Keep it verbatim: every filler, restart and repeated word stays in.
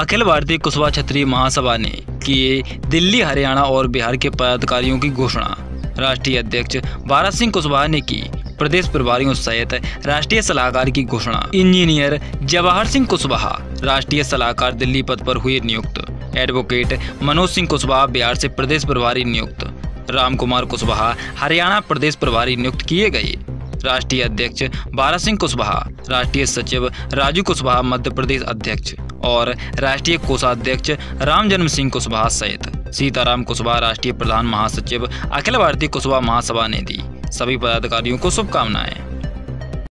अखिल भारतीय कुशवाहा क्षत्रिय महासभा ने किए दिल्ली, हरियाणा और बिहार के पदाधिकारियों की घोषणा। राष्ट्रीय अध्यक्ष भारत सिंह कुशवाहा ने की प्रदेश प्रभारियों सहित राष्ट्रीय सलाहकार की घोषणा। इंजीनियर जवाहर सिंह कुशवाहा राष्ट्रीय सलाहकार दिल्ली पद पर हुए नियुक्त। एडवोकेट मनोज सिंह कुशवाहा बिहार से प्रदेश प्रभारी नियुक्त। राम कुमार कुशवाहा हरियाणा प्रदेश प्रभारी नियुक्त किए गए। राष्ट्रीय अध्यक्ष भारत सिंह कुशवाहा, राष्ट्रीय सचिव राजू कुशवाहा मध्य प्रदेश अध्यक्ष और राष्ट्रीय कोषाध्यक्ष राम जन्म सिंह कुशवाहा सहित सीताराम कुशवाहा राष्ट्रीय प्रधान महासचिव अखिल भारतीय कुशवाहा महासभा ने दी सभी पदाधिकारियों को शुभकामनाएं।